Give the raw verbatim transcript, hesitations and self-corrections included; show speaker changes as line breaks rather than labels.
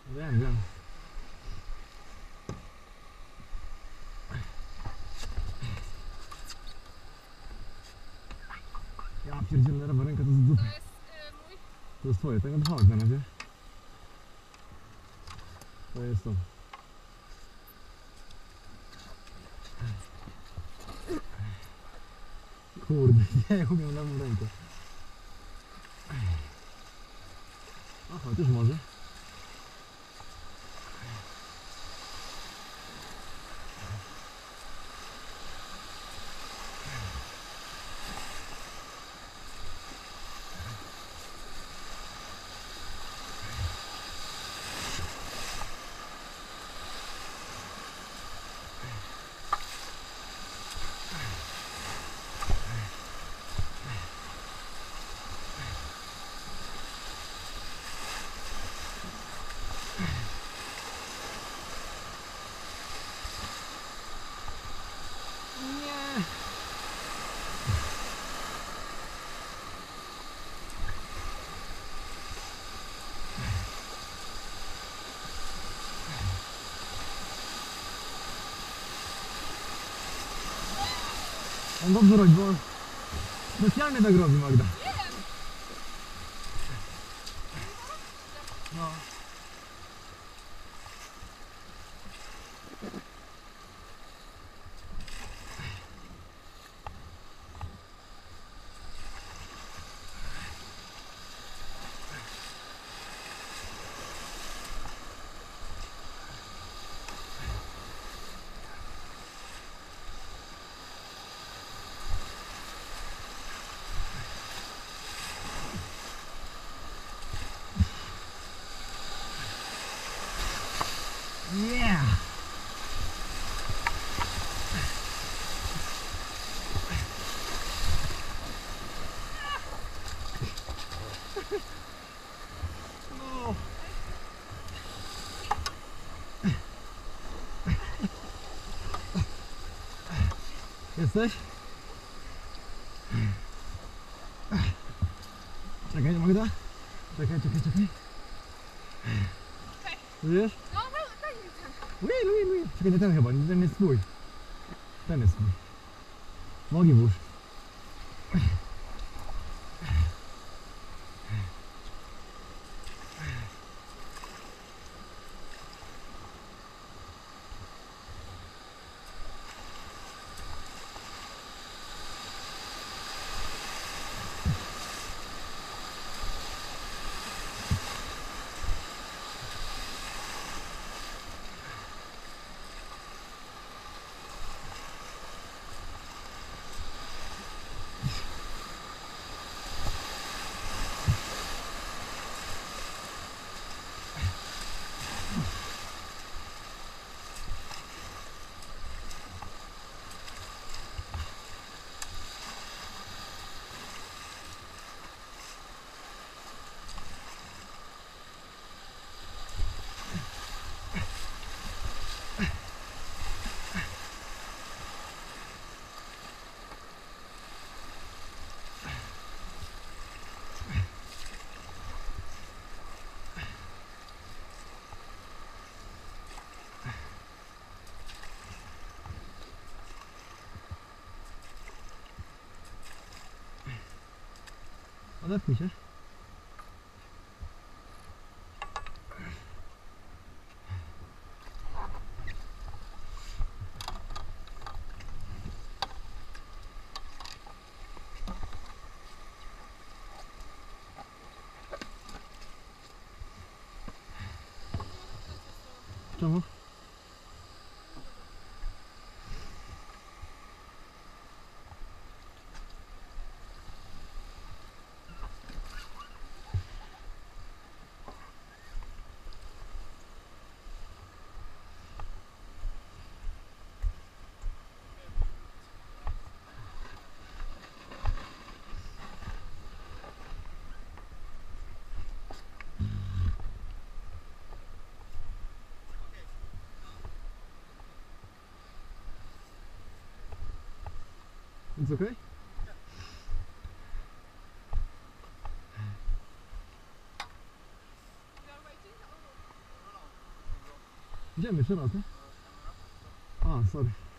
Wiem, wiem. Ja pierdzielę, lewa ręka to z dupy.
To jest y, mój.
To jest twoje, tak? No chodź na razie. To jest to. Kurde, nie umiem lewą rękę. Aha, też może. Nie. On dobrze robi, bo specjalnie tak robi, Magda. No. Yeah! No. Jesteś? Czekaj, Magda. Czekaj, czekaj, czekaj. Czujesz?
No, no, daj mi ten.
Ui, ui, ui. Czekaj, nie ten chyba, nie ten jest twój. Ten jest twój. Nogi włóż. Odepnij się. Czemu? It's okay?
You are waiting? Oh.
Idziemy jeszcze raz, nie? A, sorry.